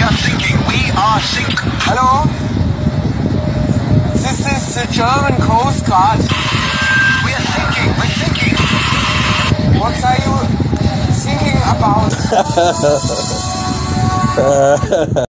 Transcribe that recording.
are sinking. We are sinking. Hello? This is the German Coast Guard. We are sinking. We're sinking. What are you thinking about?